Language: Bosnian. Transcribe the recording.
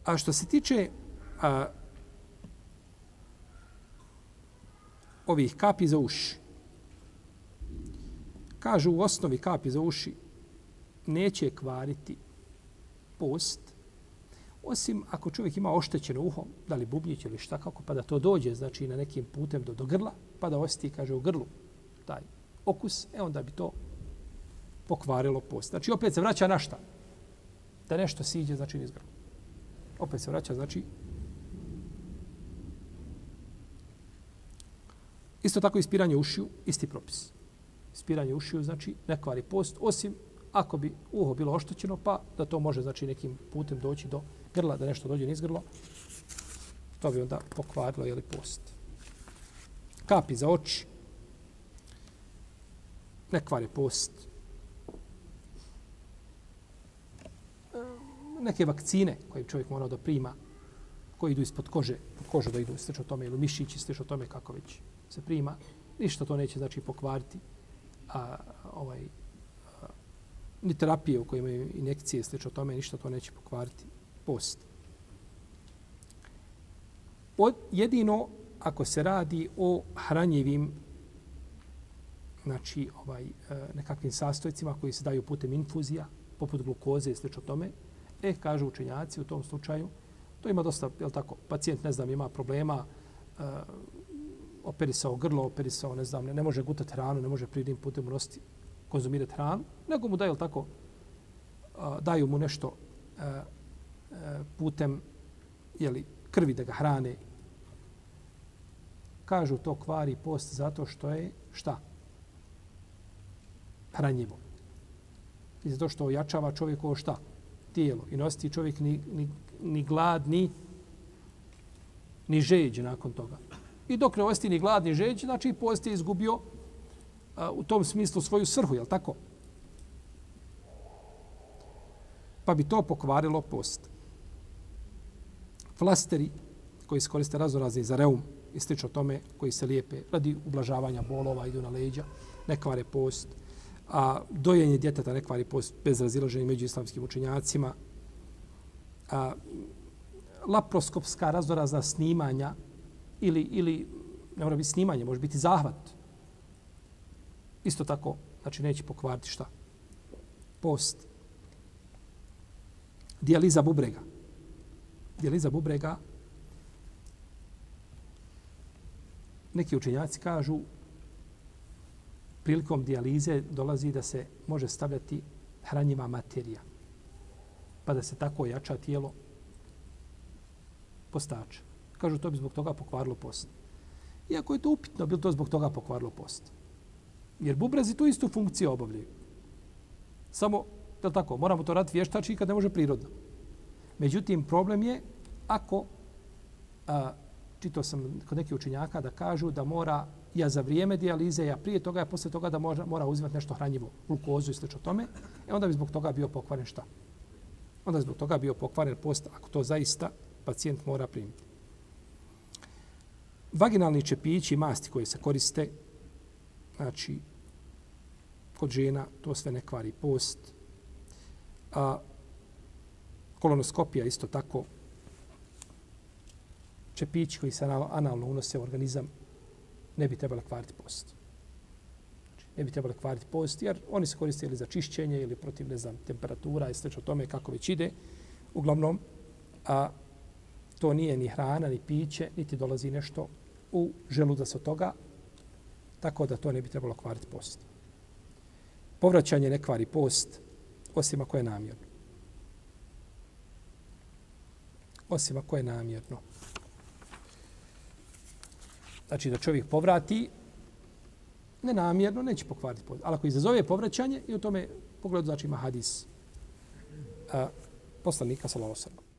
A što se tiče ovih kapi za uši, kažu u osnovi kapi za uši neće kvariti post, osim ako čovjek ima oštećeno uho, da li bubnjić ili šta kako, pa da to dođe, znači na nekim putem do grla, pa da osjeti, kaže, u grlu taj okus, onda bi to pokvarilo post. Znači, opet se vraća na šta? Da nešto siđe, znači, niz grla. Opet se vraća, znači, isto tako ispiranje ušiju, isti propis. Ispiranje ušiju, znači, ne kvari post, osim ako bi uho bilo oštećeno, pa da to može, znači, nekim putem doći do grla, da nešto dođe niz grlo, to bi onda pokvarilo, jeli, post. Kapi za oči, ne kvari post. Neke vakcine koje čovjek mora da prima, koji idu ispod kože, po kožu da idu slično tome, ili mišići slično tome kako već se prima, ništa to neće, znači, pokvariti. Ni terapije u kojima imaju injekcije slično tome, ništa to neće pokvariti post. Jedino ako se radi o hranjivim, znači, nekakvim sastojcima koji se daju putem infuzija, poput glukoze i slično tome, kažu učenjaci u tom slučaju, to ima dosta, je li tako, pacijent, ne znam, ima problema, operisao grlo, operisao, ne znam, ne može gutati hranu, ne može prirodnim putem unositi, konzumirati hranu, nego mu daju, tako, daju mu nešto putem, jeli, krvi da ga hrane. Kažu to kvari post zato što je, šta? Hranjivo. I zato što ojačava čovjekovo šta? Tijelo. I nosti čovjek ni glad, ni žeđ nakon toga. I dok ne osti ni glad, ni žeđ, znači post je izgubio u tom smislu svoju svrhu, je li tako? Pa bi to pokvarilo post. Flasteri koji se koriste raznorazni za reum i slično tome, koji se lijepe radi ublažavanja bolova, idu na leđa, ne kvare post. A dojenje djeteta ne kvari post bez razilaženja među islamskim učenjacima. Laparoskopska raznorazna snimanja ili ne mora biti snimanje, može biti zahvat. Isto tako, znači neće pokvariti šta? Post. Dijaliza bubrega. Dijaliza bubrega, neki učenjaci kažu, prilikom dijalize dolazi da se može stavljati hranjiva materija, pa da se tako ojača tijelo postača. Kažu, to bi zbog toga pokvarilo post. Iako je to upitno, bi li to zbog toga pokvarilo post? Jer bubrezi tu istu funkciju obavljaju. Samo, je li tako, moramo to raditi vještački kad ne može prirodno. Međutim, problem je ako, čitao sam kod nekih učenjaka da kažu da mora, ja za vrijeme dijalize, ja prije toga, ja poslije toga da mora uzimati nešto hranjivo, glukozu i slično tome, onda bi zbog toga bio pokvaren šta? Onda bi zbog toga bio pokvaren post, ako to zaista pacijent mora primiti. Vaginalni čepići i masti koje se koriste, znači, kod žena, to sve ne kvari post. Kolonoskopija isto tako. Čepići koji se analno unose u organizam ne bi trebali kvariti post. Znači, ne bi trebali kvariti post jer oni se koriste ili za čišćenje ili protiv, ne znam, temperatura i slično tome kako već ide. Uglavnom, to nije ni hrana, ni piće, niti dolazi nešto u želudac od toga, tako da to ne bi trebalo kvariti post. Povraćanje ne kvari post, osim ako je namjerno. Osim ako je namjerno. Znači da čovjek povrati nenamjerno, neće pokvariti post. Ali ako izazove povraćanje, i u tome pogledu znači ima hadis poslanika sallallahu alejhi ve sellem.